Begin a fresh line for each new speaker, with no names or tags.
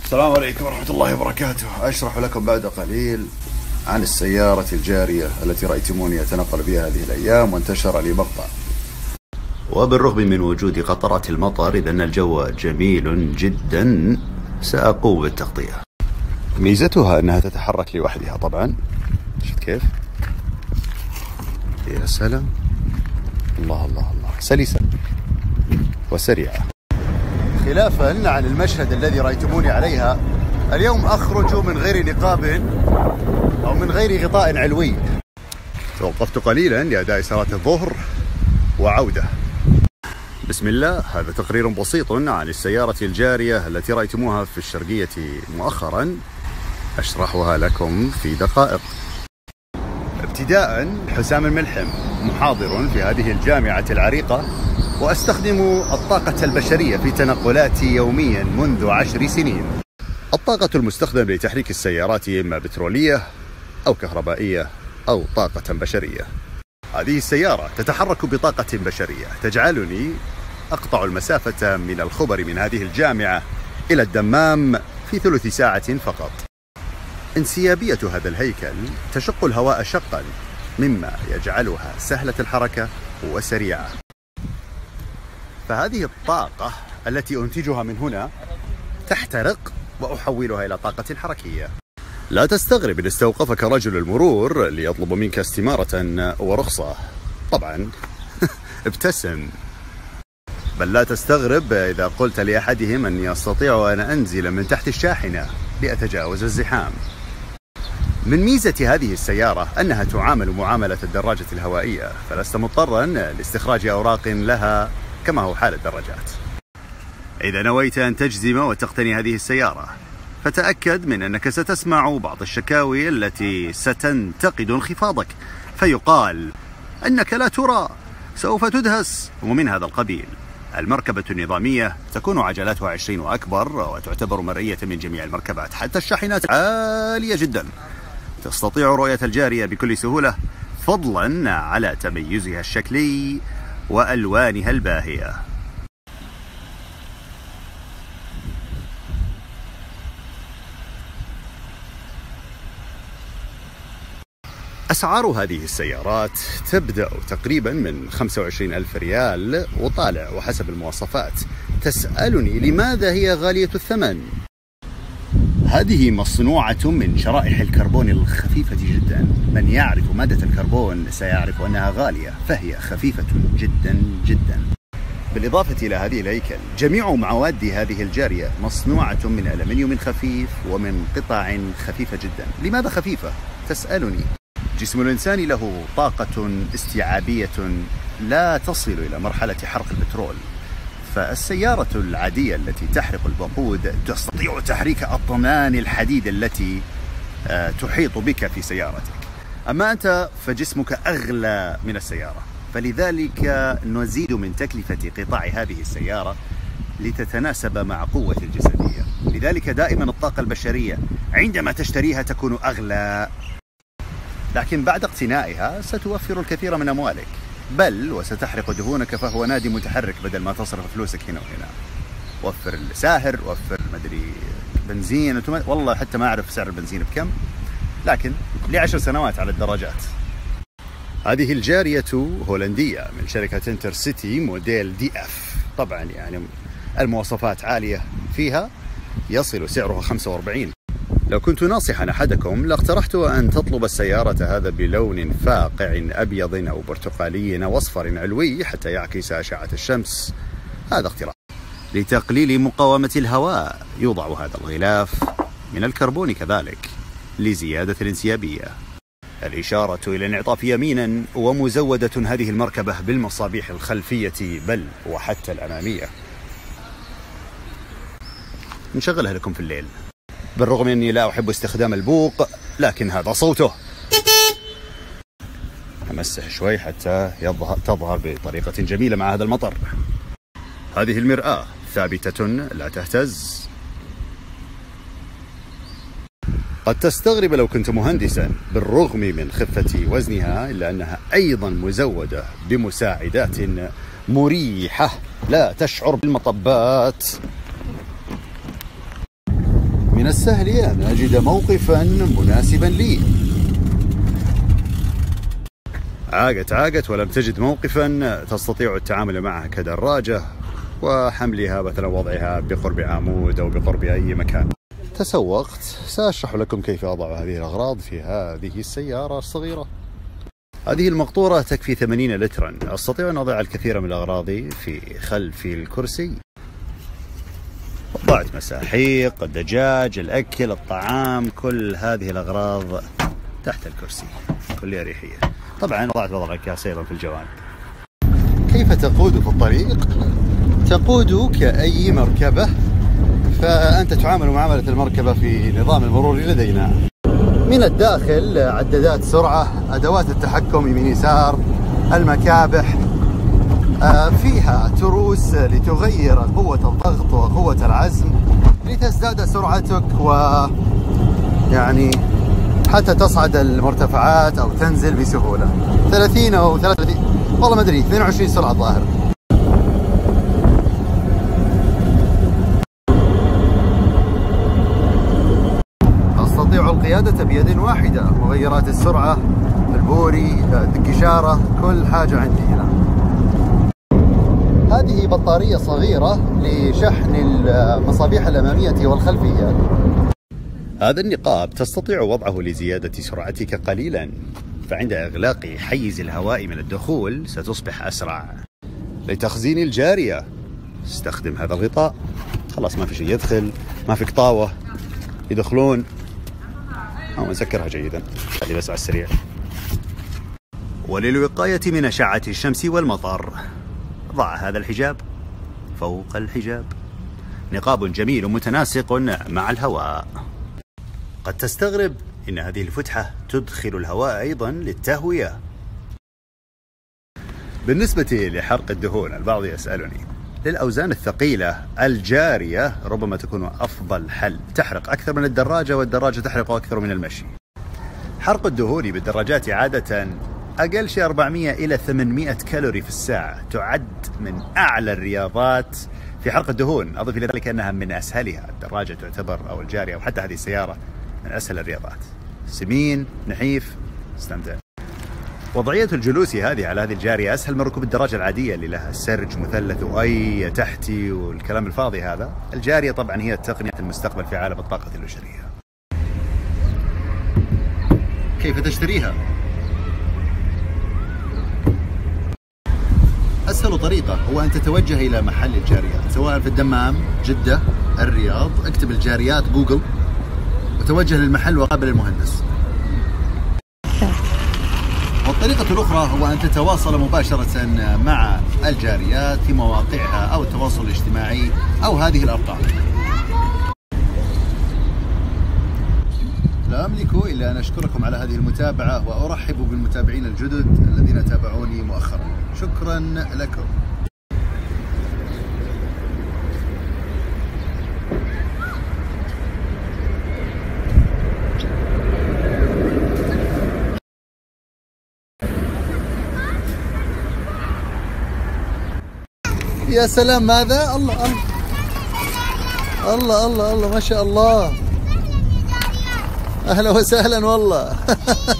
السلام عليكم ورحمة الله وبركاته. أشرح لكم بعد قليل عن السيارة الجارية التي رأيتموني أتنقل بها هذه الأيام، وانتشر لي مقطع. وبالرغم من وجود قطرات المطر إذا أن الجو جميل جدا، سأقوم بالتغطية. ميزتها أنها تتحرك لوحدها طبعا. شفت كيف؟ يا سلام، الله الله الله، سلسة وسريعة. خلافا عن المشهد الذي رأيتموني عليها اليوم، أخرج من غير نقاب أو من غير غطاء علوي. توقفت قليلا لأداء صلاة الظهر وعودة. بسم الله. هذا تقرير بسيط عن السيارة الجارية التي رأيتموها في الشرقية مؤخرا، أشرحها لكم في دقائق. ابتداء، حسام الملحم، محاضر في هذه الجامعة العريقة، وأستخدم الطاقة البشرية في تنقلاتي يوميا منذ 10 سنين. الطاقة المستخدمة لتحريك السيارات إما بترولية أو كهربائية أو طاقة بشرية. هذه السيارة تتحرك بطاقة بشرية تجعلني أقطع المسافة من الخبر من هذه الجامعة إلى الدمام في 3 ساعة فقط. انسيابية هذا الهيكل تشق الهواء شقا، مما يجعلها سهلة الحركة وسريعة. فهذه الطاقة التي أنتجها من هنا تحترق وأحولها إلى طاقة حركية. لا تستغرب إن استوقفك رجل المرور ليطلب منك استمارة ورخصة. طبعا ابتسم. بل لا تستغرب إذا قلت لأحدهم أني أستطيع أن أنزل من تحت الشاحنة لأتجاوز الزحام. من ميزة هذه السيارة أنها تعامل معاملة الدراجة الهوائية، فلست مضطرا لاستخراج أوراق لها كما هو حال الدراجات. إذا نويت أن تجزم وتقتني هذه السيارة، فتأكد من أنك ستسمع بعض الشكاوي التي ستنتقد انخفاضك، فيقال أنك لا ترى، سوف تدهس ومن هذا القبيل. المركبة النظامية تكون عجلاتها 20 وأكبر، وتعتبر مرئية من جميع المركبات، حتى الشاحنات عالية جدا. تستطيع رؤية الجارية بكل سهولة، فضلا على تميزها الشكلي وألوانها الباهية. أسعار هذه السيارات تبدأ تقريبا من 25,000 ريال وطالع وحسب المواصفات. تسألني لماذا هي غالية الثمن؟ هذه مصنوعة من شرائح الكربون الخفيفة جدا. من يعرف مادة الكربون سيعرف أنها غالية، فهي خفيفة جدا جدا. بالإضافة إلى هذه الهيكل، جميع مواد هذه الجارية مصنوعة من ألمنيوم خفيف ومن قطع خفيفة جدا. لماذا خفيفة؟ تسألني. جسم الإنسان له طاقة استيعابية لا تصل إلى مرحلة حرق البترول، فالسيارة العادية التي تحرق الوقود تستطيع تحريك أطنان الحديد التي تحيط بك في سيارتك. أما أنت فجسمك أغلى من السيارة، فلذلك نزيد من تكلفة قطاع هذه السيارة لتتناسب مع قوة الجسدية. لذلك دائما الطاقة البشرية عندما تشتريها تكون أغلى، لكن بعد اقتنائها ستوفر الكثير من أموالك، بل وستحرق دهونك، فهو نادي متحرك بدل ما تصرف فلوسك هنا وهنا. وفر الساهر، وفر مدري بنزين، والله حتى ما أعرف سعر البنزين بكم، لكن ل10 سنوات على الدراجات. هذه الجارية هولندية من شركة انترسيتي موديل DF. طبعا يعني المواصفات عالية فيها، يصل سعرها 45. لو كنت ناصحا أحدكم لاقترحت أن تطلب السيارة هذا بلون فاقع أبيض أو برتقالي أو أصفر علوي حتى يعكس أشعة الشمس. هذا اقتراح. لتقليل مقاومة الهواء يوضع هذا الغلاف من الكربون كذلك لزيادة الانسيابية. الإشارة إلى الانعطاف يمينا، ومزودة هذه المركبة بالمصابيح الخلفية بل وحتى الأمامية. نشغلها لكم في الليل. بالرغم أني لا أحب استخدام البوق، لكن هذا صوته. أمسح شوي حتى تظهر بطريقة جميلة مع هذا المطر. هذه المرآة ثابتة لا تهتز. قد تستغرب لو كنت مهندسا، بالرغم من خفة وزنها إلا أنها أيضا مزودة بمساعدات مريحة لا تشعر بالمطبات. من السهل أن أجد موقفا مناسبا لي. عاقت ولم تجد موقفا تستطيع التعامل معه كدراجة وحملها مثلا وضعها بقرب عمود أو بقرب أي مكان. تسوقت، سأشرح لكم كيف أضع هذه الأغراض في هذه السيارة الصغيرة. هذه المقطورة تكفي 80 لترا، أستطيع أن أضع الكثير من الأغراض في خلف الكرسي. وضعت مساحيق، الدجاج، الأكل، الطعام، كل هذه الأغراض تحت الكرسي بكل أريحية. طبعا وضعت بعض الأكياس أيضا في الجوانب. كيف تقود في الطريق؟ تقود كأي مركبة، فأنت تعامل معاملة المركبة في نظام المرور لدينا. من الداخل عدادات سرعة، أدوات التحكم يمين يسار، المكابح، فيها تروس لتغير قوة الضغط وقوة العزم لتزداد سرعتك، ويعني حتى تصعد المرتفعات أو تنزل بسهولة. 30 أو 30 والله ما أدري، 22 سرعة ظاهر. أستطيع القيادة بيد واحدة، مغيرات السرعة، البوري، الإشارة، كل حاجة عندي هنا. هذه بطارية صغيرة لشحن المصابيح الأمامية والخلفية. هذا النقاب تستطيع وضعه لزيادة سرعتك قليلا، فعند إغلاق حيز الهواء من الدخول ستصبح أسرع. لتخزين الجارية استخدم هذا الغطاء، خلاص ما في شيء يدخل، ما في قطاوة يدخلون، أو نسكرها جيدا. هذه بس على السريع. وللوقاية من أشعة الشمس والمطر ضع هذا الحجاب فوق الحجاب، نقاب جميل متناسق مع الهواء. قد تستغرب إن هذه الفتحة تدخل الهواء أيضا للتهوية. بالنسبة لحرق الدهون، البعض يسألني، للأوزان الثقيلة الجارية ربما تكون أفضل حل، تحرق أكثر من الدراجة والدراجة تحرق أكثر من المشي. حرق الدهون بالدراجات عادة أقل شيء 400 إلى 800 كالوري في الساعة، تعد من أعلى الرياضات في حرق الدهون. أضف إلى ذلك أنها من أسهلها، الدراجة تعتبر أو الجارية أو حتى هذه السيارة من أسهل الرياضات، سمين نحيف استمتع. وضعية الجلوس هذه على هذه الجارية أسهل من ركوب الدراجة العادية اللي لها سرج مثلث وأي تحتي والكلام الفاضي هذا. الجارية طبعا هي تقنية المستقبل في عالم الطاقة البشرية. كيف تشتريها؟ أسهل طريقة هو أن تتوجه إلى محل الجاريات، سواء في الدمام، جدة، الرياض. اكتب الجاريات جوجل وتوجه للمحل وقابل المهندس. والطريقة الأخرى هو أن تتواصل مباشرة مع الجاريات في مواقعها أو التواصل الاجتماعي أو هذه الأرقام. لا أملك إلا أن أشكركم على هذه المتابعة، وأرحب بالمتابعين الجدد الذين تابعوني مؤخرا. شكرا لكم. يا سلام، ماذا؟ الله الله الله الله الله، ما شاء الله. أهلا وسهلا والله.